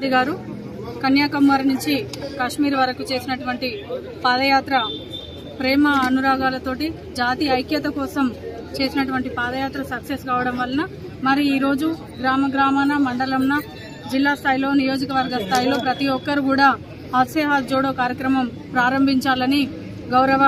మోదీ గారు కన్యాకుమారి నుంచి కాశ్మీర్ వరకు చేసినటువంటి పాదయాత్ర ప్రేమ అనురాగాలతోటి జాతి ఐక్యత కోసం చేసినటువంటి పాదయాత్ర సక్సెస్ కావడం వలన మరి ఈరోజు గ్రామాన మండలంన జిల్లా స్థాయిలో నియోజకవర్గ స్థాయిలో ప్రతి ఒక్కరు కూడా హాత్ సే హాత్ జోడో కార్యక్రమం ప్రారంభించాలని గౌరవ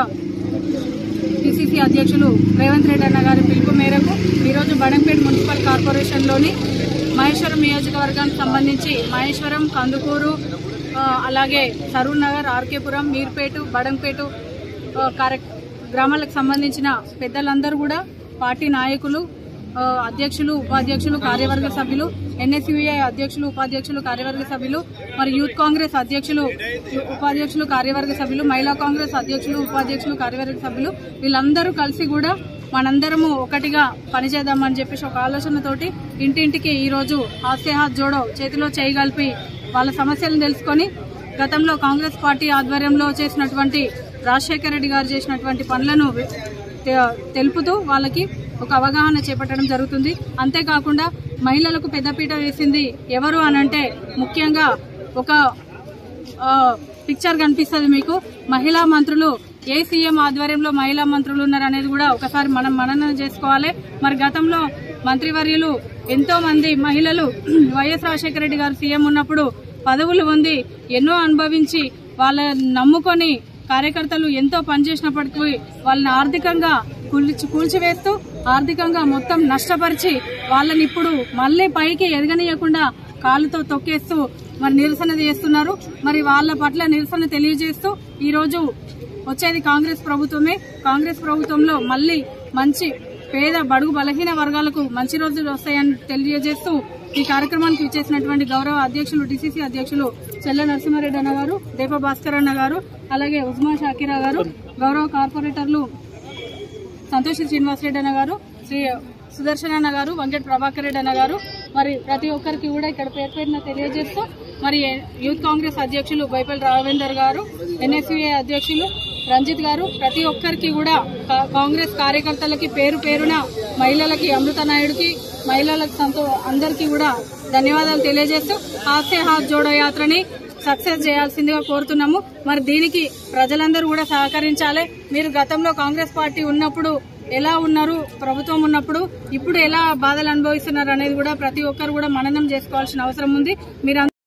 పిసిసి అధ్యక్షులు రేవంత్ రెడ్డి అన్న గారి పిలుపు మేరకు ఈరోజు బడంపేట మున్సిపల్ కార్పొరేషన్లోని మహేశ్వరం నియోజకవర్గానికి సంబంధించి మహేశ్వరం, కందుకూరు, అలాగే సరూర్ నగర్, ఆర్కేపురం, మీర్పేట, బడంపేట గ్రామాలకు సంబంధించిన పెద్దలందరూ కూడా పార్టీ నాయకులు, అధ్యక్షులు, ఉపాధ్యక్షులు, కార్యవర్గ సభ్యులు, ఎన్ఎస్యుఐ అధ్యక్షులు, ఉపాధ్యక్షులు, కార్యవర్గ సభ్యులు, మరి యూత్ కాంగ్రెస్ అధ్యక్షులు, ఉపాధ్యక్షులు, కార్యవర్గ సభ్యులు, మహిళా కాంగ్రెస్ అధ్యక్షులు, ఉపాధ్యక్షులు, కార్యవర్గ సభ్యులు వీళ్ళందరూ కలిసి కూడా మనందరము ఒకటిగా పనిచేద్దామని చెప్పేసి ఒక ఆలోచనతోటి ఇంటింటికి ఈరోజు హాత్ సే హాత్ జోడో చేతిలో చేయగలిపి వాళ్ళ సమస్యలను తెలుసుకొని గతంలో కాంగ్రెస్ పార్టీ ఆధ్వర్యంలో చేసినటువంటి రాజశేఖర రెడ్డి గారు చేసినటువంటి పనులను తెలుపుతూ వాళ్ళకి ఒక అవగాహన చేపట్టడం జరుగుతుంది. అంతేకాకుండా మహిళలకు పెద్దపీట వేసింది ఎవరు అనంటే ముఖ్యంగా ఒక పిక్చర్ కనిపిస్తుంది మీకు. మహిళా మంత్రులు ఏ సీఎం ఆధ్వర్యంలో మహిళా మంత్రులు ఉన్నారనేది కూడా ఒకసారి మనం మననం చేసుకోవాలి. మరి గతంలో మంత్రివర్యులు ఎంతో మంది మహిళలు వైఎస్ రాజశేఖర రెడ్డి గారు సీఎం ఉన్నప్పుడు పదవులు పొంది ఎన్నో అనుభవించి వాళ్ళని నమ్ముకొని కార్యకర్తలు ఎంతో పనిచేసినప్పటికీ వాళ్ళని ఆర్థికంగా కూల్చివేస్తూ ఆర్థికంగా మొత్తం నష్టపరిచి వాళ్ళని ఇప్పుడు మళ్లీ పైకి ఎదగనీయకుండా కాలుతో తొక్కేస్తూ మరి నిరసన చేస్తున్నారు. మరి వాళ్ళ పట్ల నిరసన తెలియజేస్తూ ఈరోజు వచ్చేది కాంగ్రెస్ ప్రభుత్వమే. కాంగ్రెస్ ప్రభుత్వంలో మళ్లీ మంచి పేద బడుగు బలహీన వర్గాలకు మంచి రోజులు వస్తాయని తెలియజేస్తూ ఈ కార్యక్రమానికి ఇచ్చేసినటువంటి గౌరవ అధ్యక్షులు డిసిసి అధ్యక్షులు చెల్ల నరసింహారెడ్డి అన్న గారు, దీప భాస్కర్ అన్న గారు, అలాగే ఉస్మా షాకిరా గారు, గౌరవ కార్పొరేటర్లు సంతోషి శ్రీనివాసరెడ్డి అన్న గారు, శ్రీ సుదర్శన్ అన్న గారు, వెంకట ప్రభాకర్ రెడ్డి అన్న గారు, మరి ప్రతి ఒక్కరికి కూడా ఇక్కడ పేరు పేరున తెలియజేస్తూ మరి యూత్ కాంగ్రెస్ అధ్యక్షులు బైపల్లి రాఘవేందర్ గారు, ఎన్ఎస్యుఐ అధ్యక్షులు రంజిత్ గారు, ప్రతి ఒక్కరికి కూడా కాంగ్రెస్ కార్యకర్తలకి పేరు పేరున మహిళలకి, అమృత నాయుడుకి, మహిళలకు అందరికీ కూడా ధన్యవాదాలు తెలియజేస్తూ హాత్ సే హాత్ జోడో యాత్రని సక్సెస్ చేయాల్సిందిగా కోరుతున్నాము. మరి దీనికి ప్రజలందరూ కూడా సహకరించాలి. మీరు గతంలో కాంగ్రెస్ పార్టీ ఉన్నప్పుడు ఎలా ఉన్నారు, ప్రభుత్వం ఉన్నప్పుడు ఇప్పుడు ఎలా బాధలు అనుభవిస్తున్నారు అనేది కూడా ప్రతి ఒక్కరు కూడా మననం చేసుకోవాల్సిన అవసరం ఉంది. మీరు